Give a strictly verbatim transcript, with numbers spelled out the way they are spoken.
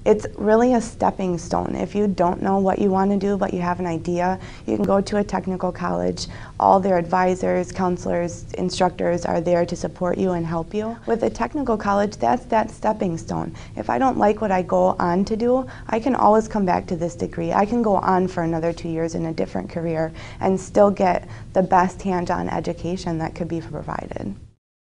It's really a stepping stone. If you don't know what you want to do but you have an idea, you can go to a technical college. All their advisors, counselors, instructors are there to support you and help you. With a technical college, that's that stepping stone. If I don't like what I go on to do, I can always come back to this degree. I can go on for another two years in a different career and still get the best hands-on education that could be provided.